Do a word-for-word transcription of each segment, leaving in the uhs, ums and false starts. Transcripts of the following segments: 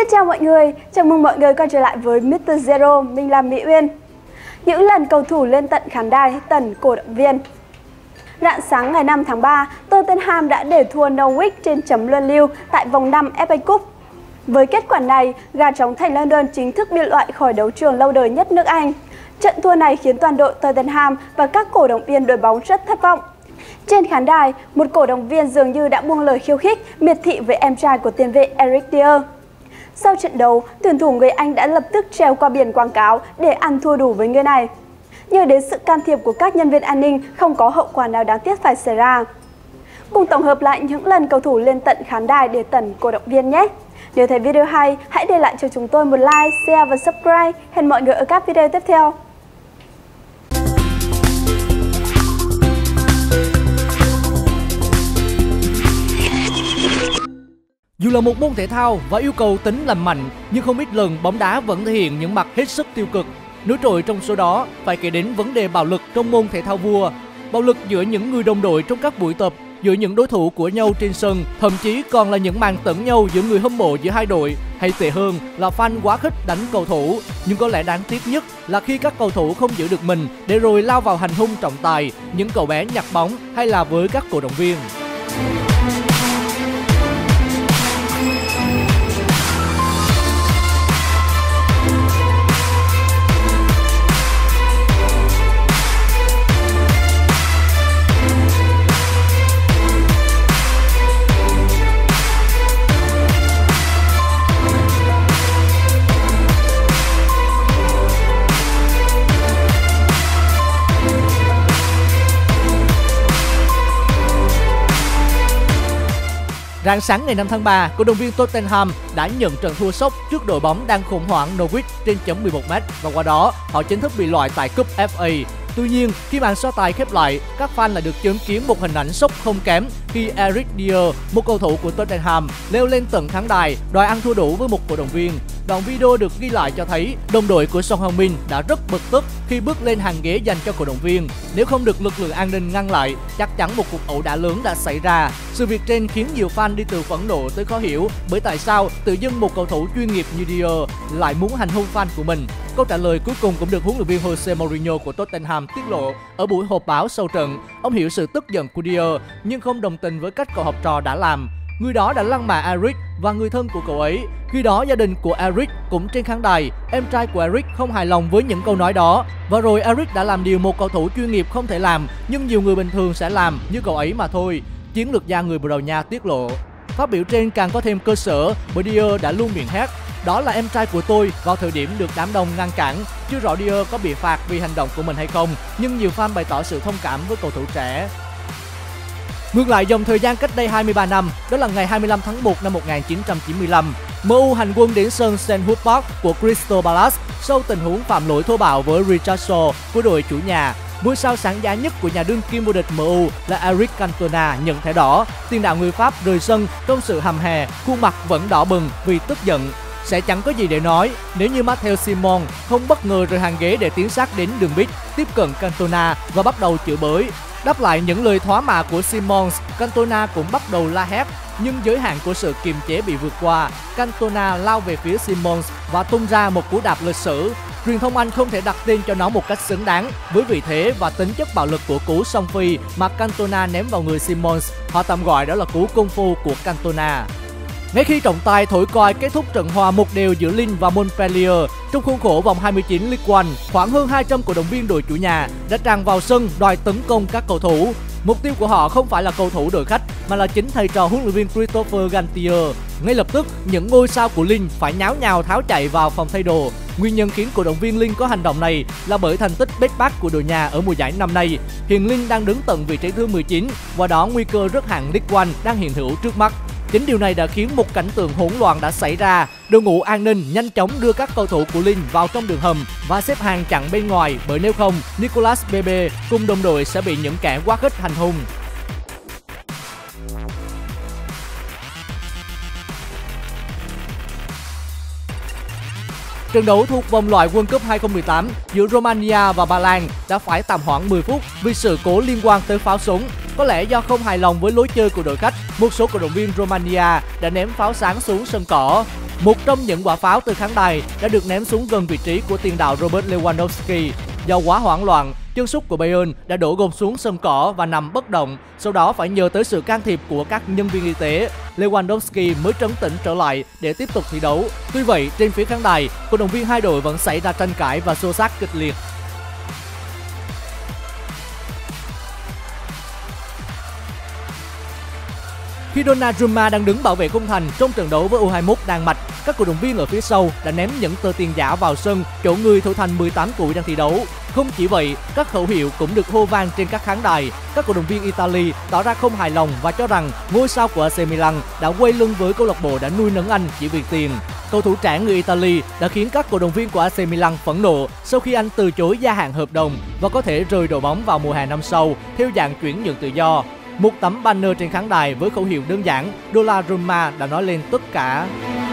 Xin chào mọi người, chào mừng mọi người quay trở lại với mít tơ Zero, mình là Mỹ Uyên. Những lần cầu thủ lên tận khán đài tẩn cổ động viên. Rạng sáng ngày năm tháng ba, Tottenham đã để thua Norwich trên chấm luân lưu tại vòng năm ép a Cup. Với kết quả này, gà trống thành London chính thức bị loại khỏi đấu trường lâu đời nhất nước Anh. Trận thua này khiến toàn đội Tottenham và các cổ động viên đội bóng rất thất vọng. Trên khán đài, một cổ động viên dường như đã buông lời khiêu khích, miệt thị với em trai của tiền vệ Eric Dier. Sau trận đấu, tuyển thủ người Anh đã lập tức treo qua biển quảng cáo để ăn thua đủ với người này. Nhờ đến sự can thiệp của các nhân viên an ninh, không có hậu quả nào đáng tiếc phải xảy ra. Cùng tổng hợp lại những lần cầu thủ lên tận khán đài để tẩn cổ động viên nhé! Nếu thấy video hay, hãy để lại cho chúng tôi một like, share và subscribe. Hẹn mọi người ở các video tiếp theo! Dù là một môn thể thao và yêu cầu tính lành mạnh, nhưng không ít lần bóng đá vẫn thể hiện những mặt hết sức tiêu cực. Nổi trội trong số đó phải kể đến vấn đề bạo lực trong môn thể thao vua. Bạo lực giữa những người đồng đội trong các buổi tập, giữa những đối thủ của nhau trên sân, thậm chí còn là những màn tẩn nhau giữa người hâm mộ giữa hai đội, hay tệ hơn là fan quá khích đánh cầu thủ. Nhưng có lẽ đáng tiếc nhất là khi các cầu thủ không giữ được mình để rồi lao vào hành hung trọng tài, những cậu bé nhặt bóng hay là với các cổ động viên. Rạng sáng ngày năm tháng ba, cổ động viên Tottenham đã nhận trận thua sốc trước đội bóng đang khủng hoảng Norwich trên chấm mười một mét và qua đó họ chính thức bị loại tại cúp ép a. Tuy nhiên, khi màn so tài khép lại, các fan lại được chứng kiến một hình ảnh sốc không kém khi Eric Dier, một cầu thủ của Tottenham, leo lên tận khán đài đòi ăn thua đủ với một cổ động viên. Đoạn video được ghi lại cho thấy đồng đội của Son Heung-min đã rất bực tức khi bước lên hàng ghế dành cho cổ động viên. Nếu không được lực lượng an ninh ngăn lại, chắc chắn một cuộc ẩu đả lớn đã xảy ra. Sự việc trên khiến nhiều fan đi từ phẫn nộ tới khó hiểu bởi tại sao tự dưng một cầu thủ chuyên nghiệp như Dier lại muốn hành hung fan của mình. Câu trả lời cuối cùng cũng được huấn luyện viên Jose Mourinho của Tottenham tiết lộ ở buổi họp báo sau trận. Ông hiểu sự tức giận của Dier nhưng không đồng tình với cách cậu học trò đã làm. Người đó đã lăng mạ Eric và người thân của cậu ấy. Khi đó gia đình của Eric cũng trên khán đài. Em trai của Eric không hài lòng với những câu nói đó. Và rồi Eric đã làm điều một cầu thủ chuyên nghiệp không thể làm, nhưng nhiều người bình thường sẽ làm như cậu ấy mà thôi. Chiến lược gia người Bồ Đào Nha tiết lộ. Phát biểu trên càng có thêm cơ sở bởi Dier đã luôn miệng hét: "Đó là em trai của tôi" vào thời điểm được đám đông ngăn cản. Chưa rõ Dier có bị phạt vì hành động của mình hay không, nhưng nhiều fan bày tỏ sự thông cảm với cầu thủ trẻ. Ngược lại dòng thời gian cách đây hai mươi ba năm, đó là ngày hai mươi lăm tháng một năm một nghìn chín trăm chín mươi lăm, em u hành quân đến sân Selhurst Park của Crystal Palace sau tình huống phạm lỗi thô bạo với Richard Shaw của đội chủ nhà. Ngôi sao sáng giá nhất của nhà đương kim vô địch em u là Eric Cantona nhận thẻ đỏ. Tiền đạo người Pháp rời sân trong sự hầm hè, khuôn mặt vẫn đỏ bừng vì tức giận. Sẽ chẳng có gì để nói nếu như Matteo Simon không bất ngờ rời hàng ghế để tiến sát đến đường biếc, tiếp cận Cantona và bắt đầu chửi bới. Đáp lại những lời thóa mạ của Simons, Cantona cũng bắt đầu la hét, nhưng giới hạn của sự kiềm chế bị vượt qua. Cantona lao về phía Simons và tung ra một cú đạp lịch sử. Truyền thông Anh không thể đặt tên cho nó một cách xứng đáng với vị thế và tính chất bạo lực của cú song phi mà Cantona ném vào người Simons. Họ tạm gọi đó là cú công phu của Cantona. Ngay khi trọng tài thổi còi kết thúc trận hòa một đều giữa Lille và Montpellier trong khuôn khổ vòng hai mươi chín League One, khoảng hơn hai trăm cổ động viên đội chủ nhà đã tràn vào sân đòi tấn công các cầu thủ. Mục tiêu của họ không phải là cầu thủ đội khách mà là chính thầy trò huấn luyện viên Christopher Galtier. Ngay lập tức, những ngôi sao của Lille phải nháo nhào tháo chạy vào phòng thay đồ. Nguyên nhân khiến cổ động viên Lille có hành động này là bởi thành tích bết bát của đội nhà ở mùa giải năm nay. Hiện Lille đang đứng tận vị trí thứ mười chín, và đó nguy cơ rớt hạng League One đang hiện hữu trước mắt. Chính điều này đã khiến một cảnh tượng hỗn loạn đã xảy ra. Đội ngũ an ninh nhanh chóng đưa các cầu thủ của Lille vào trong đường hầm và xếp hàng chặn bên ngoài, bởi nếu không, Nicolas Pepe cùng đồng đội sẽ bị những kẻ quá khích hành hung. Trận đấu thuộc vòng loại World Cup hai không một tám giữa Romania và Ba Lan đã phải tạm hoãn mười phút vì sự cố liên quan tới pháo súng. Có lẽ do không hài lòng với lối chơi của đội khách, một số cổ động viên Romania đã ném pháo sáng xuống sân cỏ. Một trong những quả pháo từ khán đài đã được ném xuống gần vị trí của tiền đạo Robert Lewandowski. Do quá hoảng loạn, chân sút của Bayern đã đổ gục xuống sân cỏ và nằm bất động, sau đó phải nhờ tới sự can thiệp của các nhân viên y tế. Lewandowski mới trấn tĩnh trở lại để tiếp tục thi đấu. Tuy vậy, trên phía khán đài, cổ động viên hai đội vẫn xảy ra tranh cãi và xô xát kịch liệt. Khi Donnarumma đang đứng bảo vệ khung thành trong trận đấu với U hai mốt Đan Mạch, các cổ động viên ở phía sau đã ném những tờ tiền giả vào sân chỗ người thủ thành mười tám tuổi đang thi đấu. Không chỉ vậy, các khẩu hiệu cũng được hô vang trên các khán đài. Các cổ động viên Italy tỏ ra không hài lòng và cho rằng ngôi sao của a xê Milan đã quay lưng với câu lạc bộ đã nuôi nấng anh chỉ vì tiền. Cầu thủ trẻ người Italy đã khiến các cổ động viên của a xê Milan phẫn nộ sau khi anh từ chối gia hạn hợp đồng và có thể rời đội bóng vào mùa hè năm sau theo dạng chuyển nhượng tự do. Một tấm banner trên khán đài với khẩu hiệu đơn giản Donnarumma đã nói lên tất cả.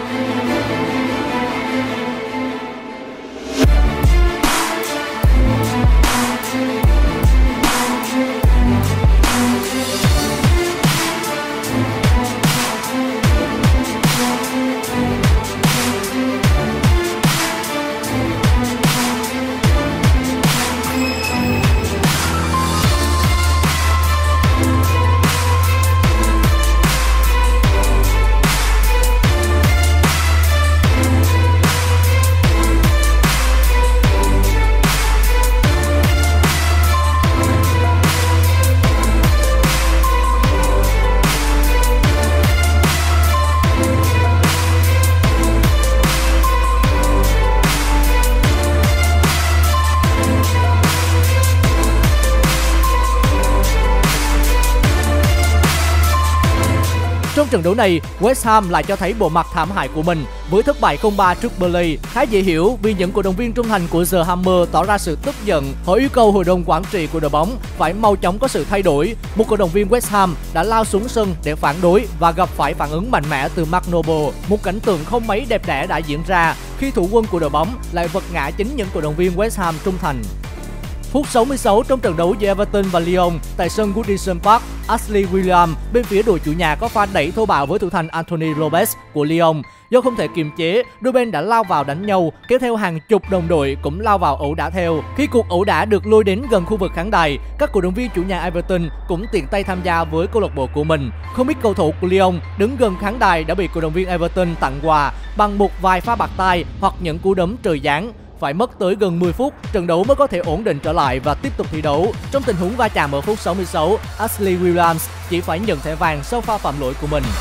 Trong trận đấu này, West Ham lại cho thấy bộ mặt thảm hại của mình với thất bại không ba trước Burnley. Khá dễ hiểu vì những cổ động viên trung thành của The Hammer tỏ ra sự tức giận. Họ yêu cầu hội đồng quản trị của đội bóng phải mau chóng có sự thay đổi. Một cổ động viên West Ham đã lao xuống sân để phản đối và gặp phải phản ứng mạnh mẽ từ Mark Noble. Một cảnh tượng không mấy đẹp đẽ đã diễn ra khi thủ quân của đội bóng lại vật ngã chính những cổ động viên West Ham trung thành. Phút sáu mươi sáu trong trận đấu giữa Everton và Lyon tại sân Goodison Park, Ashley Williams bên phía đội chủ nhà có pha đẩy thô bạo với thủ thành Anthony Lopez của Lyon. Do không thể kiềm chế, đôi bên đã lao vào đánh nhau, kéo theo hàng chục đồng đội cũng lao vào ẩu đả theo. Khi cuộc ẩu đả được lôi đến gần khu vực khán đài, các cổ động viên chủ nhà Everton cũng tiện tay tham gia với câu lạc bộ của mình. Không ít cầu thủ của Lyon đứng gần khán đài đã bị cổ động viên Everton tặng quà bằng một vài pha bạt tay hoặc những cú đấm trời giáng. Phải mất tới gần mười phút, trận đấu mới có thể ổn định trở lại và tiếp tục thi đấu. Trong tình huống va chạm ở phút sáu mươi sáu, Ashley Williams chỉ phải nhận thẻ vàng sau pha phạm lỗi của mình.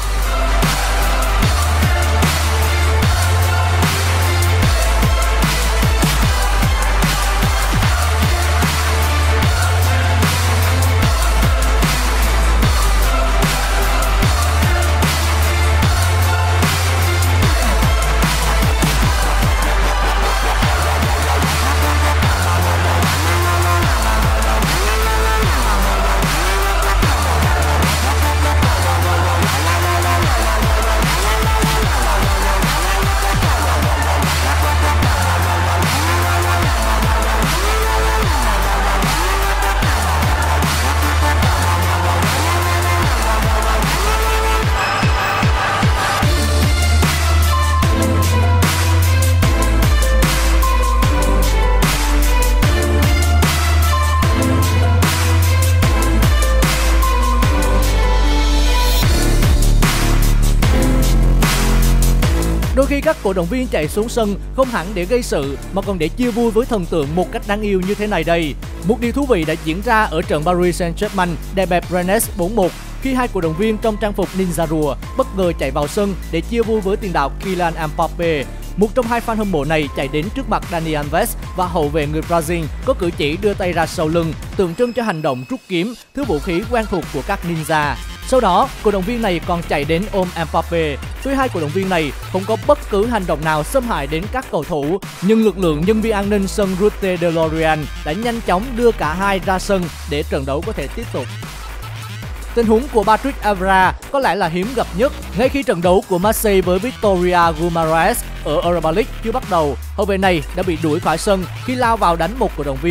Đôi khi các cổ động viên chạy xuống sân không hẳn để gây sự mà còn để chia vui với thần tượng một cách đáng yêu như thế này đây. Một điều thú vị đã diễn ra ở trận Paris Saint-Germain đè bẹp Rennes bốn một khi hai cổ động viên trong trang phục ninja rùa bất ngờ chạy vào sân để chia vui với tiền đạo Kylian Mbappe. Một trong hai fan hâm mộ này chạy đến trước mặt Dani Alves và hậu vệ người Brazil có cử chỉ đưa tay ra sau lưng, tượng trưng cho hành động rút kiếm, thứ vũ khí quen thuộc của các ninja. Sau đó, cổ động viên này còn chạy đến ôm Mbappe. Tuy hai cổ động viên này không có bất cứ hành động nào xâm hại đến các cầu thủ, nhưng lực lượng nhân viên an ninh sân Route de Lorient đã nhanh chóng đưa cả hai ra sân để trận đấu có thể tiếp tục. Tình huống của Patrick Evra có lẽ là hiếm gặp nhất. Ngay khi trận đấu của Marseille với Victoria Guimaraes ở Europa League chưa bắt đầu, hậu vệ này đã bị đuổi khỏi sân khi lao vào đánh một cổ động viên.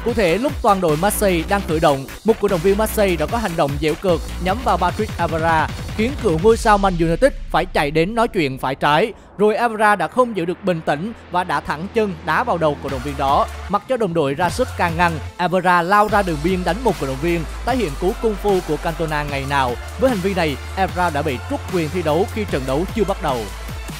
Cụ thể, lúc toàn đội Marseille đang khởi động, một cổ động viên Marseille đã có hành động giễu cợt nhắm vào Patrick Evra, khiến cựu ngôi sao Man United phải chạy đến nói chuyện phải trái. Rồi Evra đã không giữ được bình tĩnh và đã thẳng chân đá vào đầu cổ động viên đó. Mặc cho đồng đội ra sức can ngăn, Evra lao ra đường biên đánh một cổ động viên, tái hiện cú cung phu của Cantona ngày nào. Với hành vi này, Evra đã bị trút quyền thi đấu khi trận đấu chưa bắt đầu.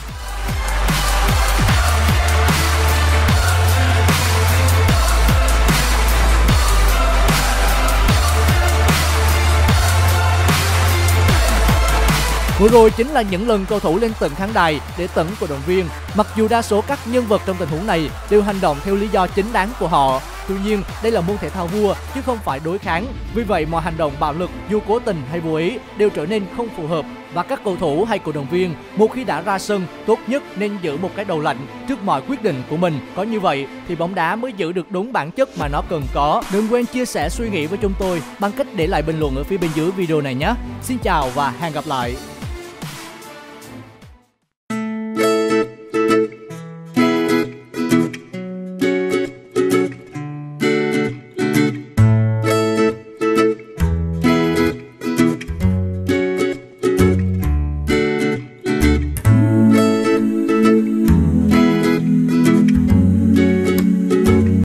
Vừa rồi chính là những lần cầu thủ lên tận khán đài để tẩn cổ động viên. Mặc dù đa số các nhân vật trong tình huống này đều hành động theo lý do chính đáng của họ. Tuy nhiên, đây là môn thể thao vua chứ không phải đối kháng. Vì vậy, mọi hành động bạo lực dù cố tình hay vô ý đều trở nên không phù hợp. Và các cầu thủ hay cổ động viên, một khi đã ra sân, tốt nhất nên giữ một cái đầu lạnh trước mọi quyết định của mình. Có như vậy thì bóng đá mới giữ được đúng bản chất mà nó cần có. Đừng quên chia sẻ suy nghĩ với chúng tôi bằng cách để lại bình luận ở phía bên dưới video này nhé. Xin chào và hẹn gặp lại.